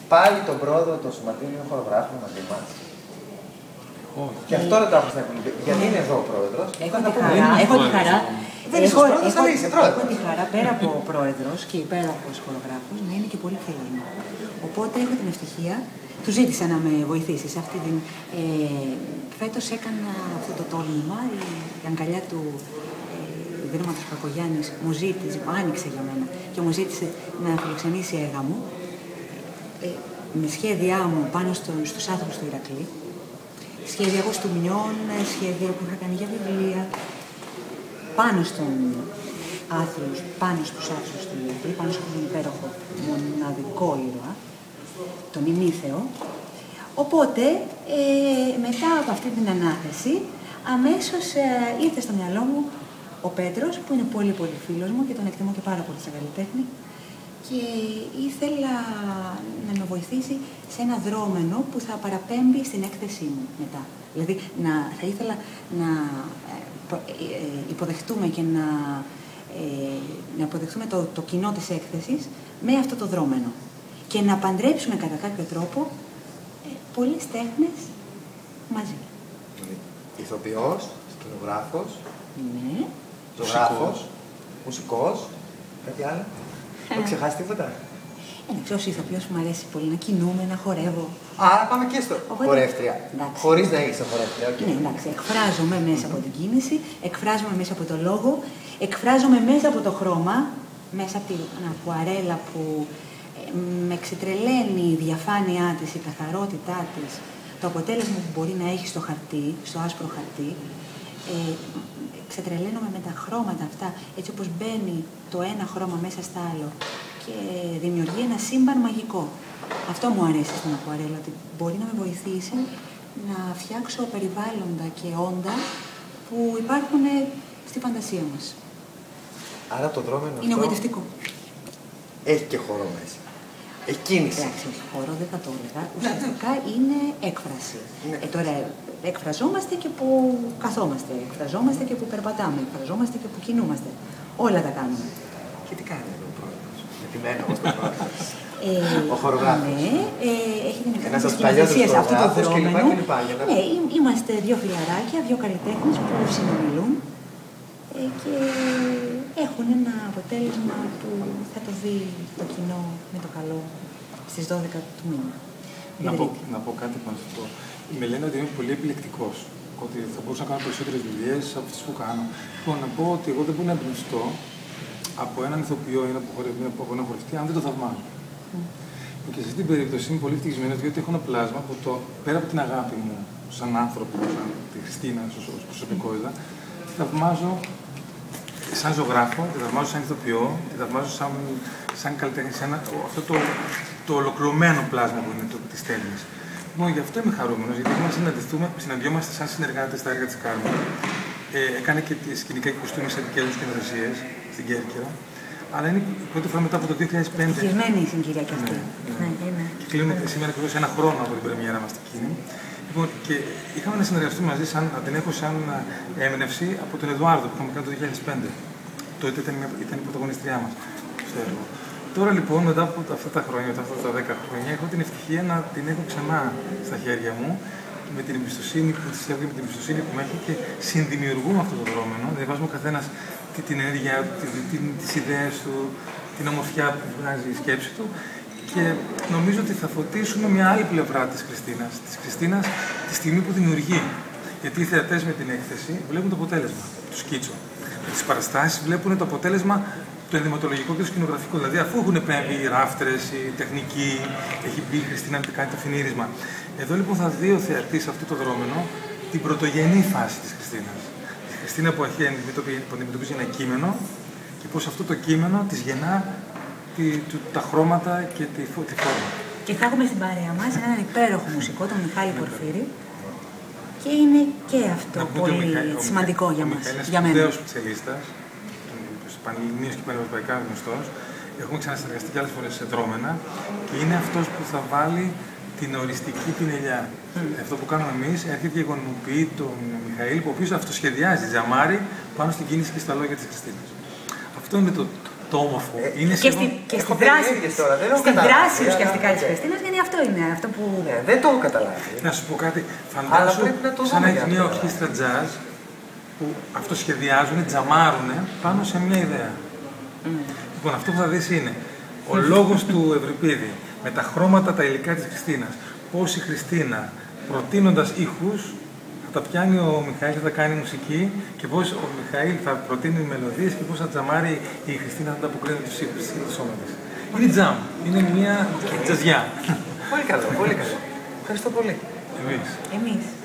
πάλι τον πρόεδρο του Σωματείου Χορογράφων μαζί μας. Και αυτό ρωτάω στην εκπομπή. Γιατί είναι εδώ ο πρόεδρος. Έχω τη χαρά. Δεν είσαι πρόεδρος, αλλά είσαι πρόεδρος. Έχω τη χαρά πέρα από πρόεδρος και υπέροχος χορογράφος να είναι και πολύ φίλοι μου. Οπότε έχω την ευτυχία. Του ζήτησα να με βοηθήσει σε αυτή την. Φέτος έκανα αυτό το τόλμημα. Η αγκαλιά του Ιδρύματος Κακογιάννης μου ζήτησε, άνοιξε για μένα και μου ζήτησε να φιλοξενήσει έργα μου με σχέδιά μου πάνω στους άνθρωπους του Ηρακλή. Σχέδια κοστούμιων, σχέδια που είχα κάνει για βιβλία, πάνω στον άθλους, πάνω στους άθλους του Ηρακλή, πάνω στον υπέροχο μοναδικό ήρωα, τον Ημίθεο. Οπότε, μετά από αυτή την ανάθεση, αμέσως ήρθε στο μυαλό μου ο Πέτρος, που είναι πολύ πολύ φίλος μου και τον εκτιμώ και πάρα πολύ σαν καλλιτέχνη, και ήθελα να με βοηθήσει σε ένα δρόμενο που θα παραπέμπει στην έκθεσή μου μετά. Δηλαδή, θα ήθελα να υποδεχτούμε και να υποδεχτούμε το κοινό της έκθεσης με αυτό το δρόμενο και να παντρέψουμε κατά κάποιο τρόπο πολλές τέχνες μαζί. Ηθοποιός, σκηνογράφος, ναι. ζωγράφος, μουσικός, κάτι άλλο. Δεν ξεχάσει τίποτα. Ως ηθοποιός που μου αρέσει πολύ να κινούμαι, να χορεύω. Άρα πάμε και στο χορεύτρια. Χωρίς να είσαι χορεύτρια, okay. Ναι, εντάξει. Εκφράζομαι μέσα από την κίνηση, εκφράζομαι μέσα από το λόγο, εκφράζομαι μέσα από το χρώμα, μέσα από την ακουαρέλα που με εξετρελαίνει η διαφάνειά της, η καθαρότητά της, το αποτέλεσμα που μπορεί να έχει στο χαρτί, στο άσπρο χαρτί. Ξετρελαίνομαι με τα χρώματα αυτά, έτσι όπως μπαίνει το ένα χρώμα μέσα στο άλλο και δημιουργεί ένα σύμπαν μαγικό. Αυτό μου αρέσει στην ακουαρέλα, ότι μπορεί να με βοηθήσει να φτιάξω περιβάλλοντα και όντα που υπάρχουν στη φαντασία μας. Άρα το δρόμενο είναι εγωιτευτικό. Έχει και χώρο μέσα. Έχει κίνηση. Εντάξει, όχι χώρο, δεν θα το έλεγα. Ουσιαστικά είναι έκφραση. Τώρα, εκφραζόμαστε και που καθόμαστε, εκφραζόμαστε και που περπατάμε, εκφραζόμαστε και που κινούμαστε. Όλα τα κάνουμε. Και τι κάνει εδώ ο πρόεδρος? Μετημένο ο πρόεδρος. Ο χορογράφος. Ναι, έχει την ικανότητα σε αυτό το δρόμενο. Ναι, είμαστε δύο φιλαράκια, δύο καλλιτέχνες που συνομιλούν και έχουν ένα αποτέλεσμα που θα το δει το κοινό με το καλό στις 12 του μήνα. Να πω κάτι πάνω σε αυτό. Με λένε ότι είμαι πολύ επιλεκτικός, ότι θα μπορούσα να κάνω περισσότερες δουλειές από τις που κάνω. Λοιπόν, να πω ότι εγώ δεν μπορώ να εμπνευστώ από έναν ηθοποιό ή από έναν χορευτή αν δεν το θαυμάζω. Και σε αυτή την περίπτωση είμαι πολύ ευτυχισμένος, διότι έχω ένα πλάσμα που πέρα από την αγάπη μου σαν άνθρωπο, σαν τη Χριστίνα, ως προσωπικότητα, τη θαυμάζω σαν ζωγράφο, τη θαυμάζω σαν ηθοποιό, τη θαυμάζω σαν καλλιτέχνη, αυτό το ολοκληρωμένο πλάσμα που είναι της τέχνης. Λοιπόν, γι' αυτό είμαι χαρούμενος, γιατί συναντιόμαστε σαν συνεργάτες στα έργα της Κάρμεν. Έκανε και τη σκηνικά και κοστούμια σε δικές μου σκηνοθεσίες στην Κέρκυρα. Αλλά είναι η πρώτη φορά μετά από το 2005. Ευτυχισμένη η συγκυρία και αυτή. Ναι. Και κλείνουμε σήμερα ακριβώς ένα χρόνο από την πρεμιέρα μας εκείνη. Λοιπόν, και είχαμε να συνεργαστούμε μαζί, να την έχω σαν έμπνευση από τον Εδουάρδο που είχαμε κάνει το 2005. Τότε ήταν η πρωταγωνιστριά μας στο έργο. Τώρα λοιπόν, μετά από αυτά τα χρόνια, μετά από αυτά τα 10 χρόνια, έχω την ευτυχία να την έχω ξανά στα χέρια μου με την εμπιστοσύνη που της έχω και με την εμπιστοσύνη που με έχει και συνδημιουργούμε αυτό το δρόμενο. Δηλαδή, βάζουμε ο καθένας την ενέργεια, τις ιδέες του, την ομορφιά που βγάζει η σκέψη του και νομίζω ότι θα φωτίσουμε μια άλλη πλευρά της Χριστίνας. Της Χριστίνας τη στιγμή που δημιουργεί. Γιατί οι θεατές με την έκθεση βλέπουν το αποτέλεσμα, το σκίτσο. Με τις παραστάσεις βλέπουν το αποτέλεσμα το ενδυματολογικό και το σκηνογραφικό. Δηλαδή, αφού έχουν επέμβει οι ράφτρες, η τεχνική, έχει μπει η Χριστίνα να κάνει το φινίρισμα. Εδώ λοιπόν θα δει ο θεατής αυτό το δρόμενο την πρωτογενή φάση της Χριστίνας. Τη Χριστίνα που αντιμετωπίζει ένα κείμενο και πώς αυτό το κείμενο της γεννά τα χρώματα και τη φόρμα. Και θα έχουμε στην παρέα μας έναν υπέροχο μουσικό, τον Μιχάλη Πορφύρη. Και είναι και αυτό πολύ σημαντικό για μας. Για μένα. Είναι ένας σπετσιαλίστας, πανελληνίος και πανευρωπαϊκά γνωστός. Έχουμε ξανασυνεργαστεί και άλλες φορές σε δρόμενα και είναι αυτός που θα βάλει την οριστική πινελιά. Αυτό που κάνουμε εμείς έρχεται και γονιμοποιεί τον Μιχαήλ, ο οποίος αυτοσχεδιάζει τζαμάρι πάνω στην κίνηση και στα λόγια της Χριστίνας. Αυτό είναι το όμορφο. Είναι και στη δράση. Στην δράση ουσιαστικά τη Χριστίνα, γιατί αυτό είναι αυτό που. Ναι, δεν το έχω καταλάβει. Να σου πω κάτι. Φαντάσου σαν να έχει μια ορχήστρα jazz που αυτοσχεδιάζουν, τζαμάρουν πάνω σε μια ιδέα. Λοιπόν, αυτό που θα δεις είναι ο λόγος του Ευρυπίδη με τα χρώματα, τα υλικά της Χριστίνας. Πώς η Χριστίνα, προτείνοντας ήχους, θα τα πιάνει ο Μιχαήλ, θα κάνει μουσική και πώς ο Μιχαήλ θα προτείνει μελωδίες και πώς θα τζαμάρει η Χριστίνα, θα ανταποκρίνει τους ήχους του σώμα της. Είναι τζαμ, είναι μια τζαζιά. Πολύ καλό, πολύ καλό. Ευχαριστώ πολύ. Εμείς.